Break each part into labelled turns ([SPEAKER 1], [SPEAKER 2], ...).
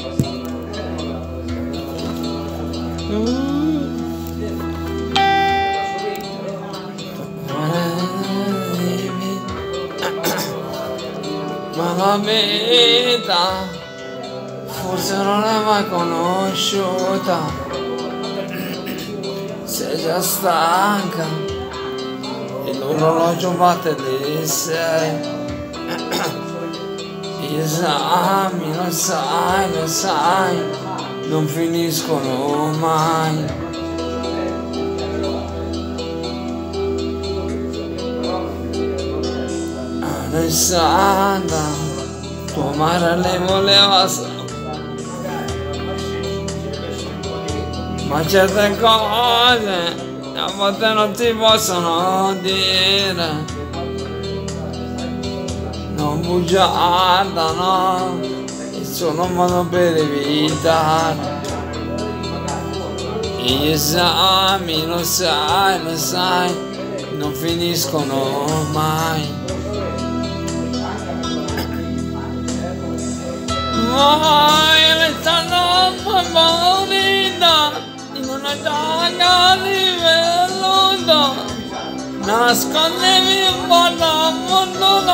[SPEAKER 1] Ma la vita forse non l'hai mai conosciuta, sei già stanca e l'orologio batte le 6. Gli esami lo sai, non finiscono mai. Alessandra, tua madre le voleva ma certe cose a volte non si possono dire, non bugiarda, no, è solo un modo per evitare. Gli esami lo sai, non finiscono mai. Voi restano favorita in una giacca di velluto, nascondevi un po' da fortuna,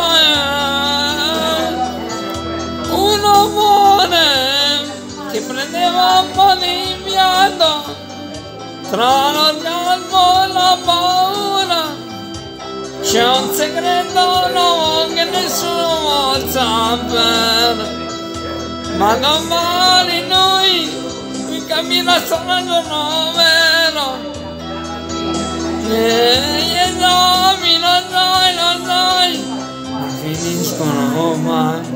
[SPEAKER 1] un amore che prendeva un po' di fiato tra l'orgasmo e la paura. C'è un segreto nuovo che nessuno vuol sapere, ma domani noi cammina solo il giorno vero. Gli esami lo sai, non finiscono mai.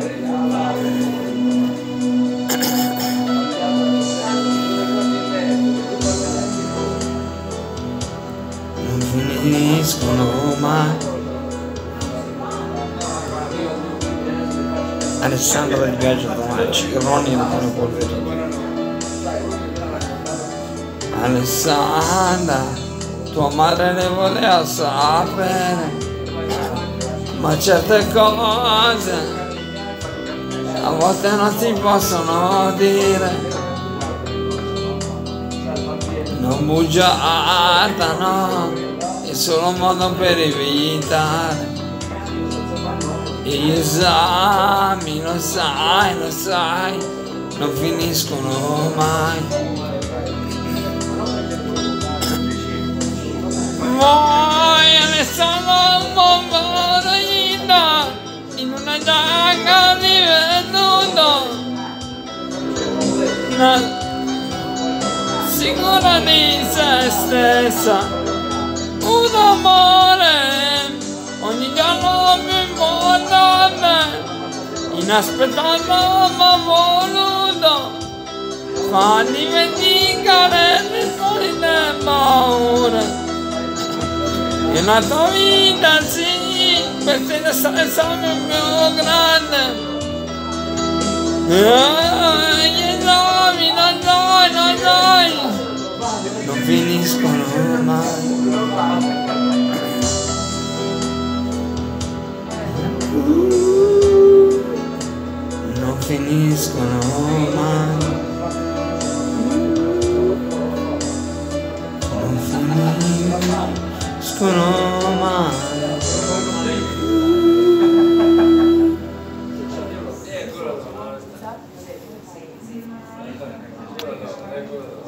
[SPEAKER 1] Non finiscono mai. Alessandra del Viaggio Tomaci, Ronnie e Antonio Polverini. Alessandra, tua madre ne voleva sapere, ma certe cose a volte non si possono dire, non bugiarda, no, è solo un modo per evitare. Gli esami lo sai, non finiscono mai. Voi ne sono un favorita in una giacca di velluto, sicura di se stessa, un amore ogni giorno più importante, inaspettato ma voluto, fa dimenticare le solite paure. E la tua vita sì, per te l'esame più grande. Gli esami non sai, non finiscono mai. Non finiscono mai. Non finiscono mai.